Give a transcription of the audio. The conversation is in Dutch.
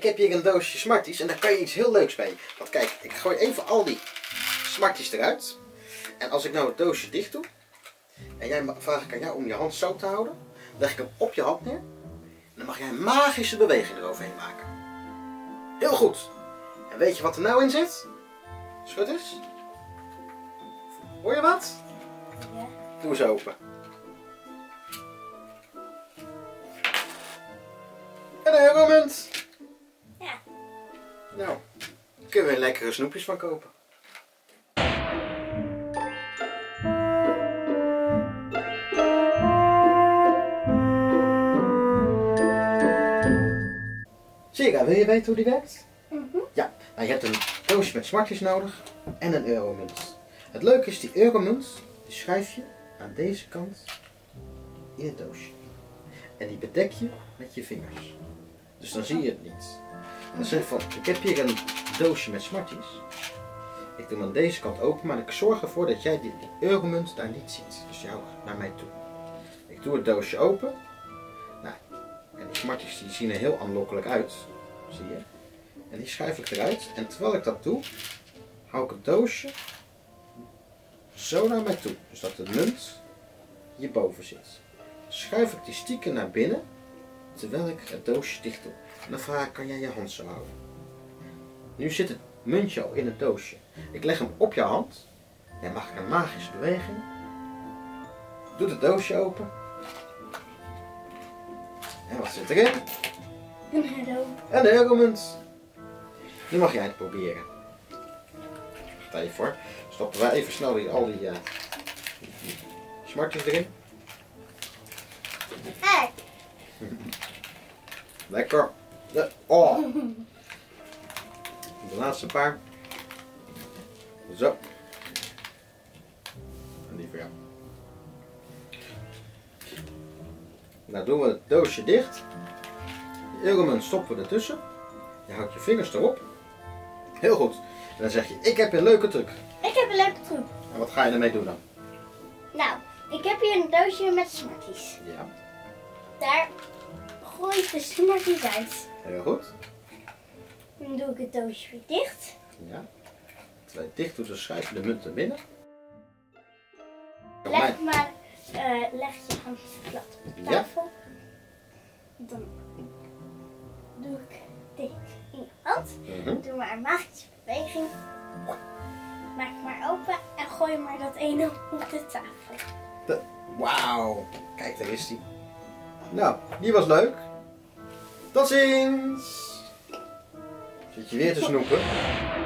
heb hier een doosje Smarties en daar kan je iets heel leuks mee. Want kijk, ik gooi even al die Smarties eruit. En als ik nou het doosje dicht doe, en vraag ik aan jou om je hand zo te houden, leg ik hem op je hand neer. En dan mag jij een magische beweging eroverheen maken. Heel goed. En weet je wat er nou in zit? Schud eens. Hoor je wat? Ja. Doe eens open. Een euromunt. Ja. Nou, daar kunnen we lekkere snoepjes van kopen. Sera, wil je weten hoe die werkt? Ja, nou, je hebt een doosje met Smarties nodig en een euromunt. Het leuke is, die euromunt die schuif je aan deze kant in het doosje. En die bedek je met je vingers. Dus dan zie je het niet. En dan zeg je van, ik heb hier een doosje met Smarties. Ik doe hem aan deze kant open, maar ik zorg ervoor dat jij die euromunt daar niet ziet. Dus jou naar mij toe. Ik doe het doosje open. Nou, en die Smarties die zien er heel aanlokkelijk uit. Zie je? En die schuif ik eruit. En terwijl ik dat doe, hou ik het doosje zo naar mij toe. Dus dat de munt hierboven zit. Schuif ik die stiekem naar binnen, terwijl ik het doosje dicht doe. En dan vraag ik, kan jij je hand zo houden? Nu zit het muntje al in het doosje. Ik leg hem op je hand. En mag ik een magische beweging. Doe het doosje open. En wat zit erin? Een euro. Een euromunt. Nu mag jij het proberen. Wacht even hoor. Stoppen wij even snel hier al die Smarties erin. Hey. Lekker. Oh. De laatste paar. Zo. En die voor jou. Nou doen we het doosje dicht. De euromunt stoppen we ertussen. Je houdt je vingers erop. Heel goed. En dan zeg je, ik heb een leuke truc. Ik heb een leuke truc. En wat ga je ermee doen dan? Nou, ik heb hier een doosje met Smarties. Ja. Daar gooi ik de Smarties uit. Heel goed. Dan doe ik het doosje weer dicht. Ja. Terwijl je dicht doet, dan schuif je de munt er binnen. Leg je hand plat op de tafel. Dan doe ik dit in je hand. Doe maar een magische beweging. Maak maar open en gooi maar dat ene op de tafel. Wauw. Kijk, daar is die. Nou, die was leuk. Tot ziens. Zit je weer te snoepen?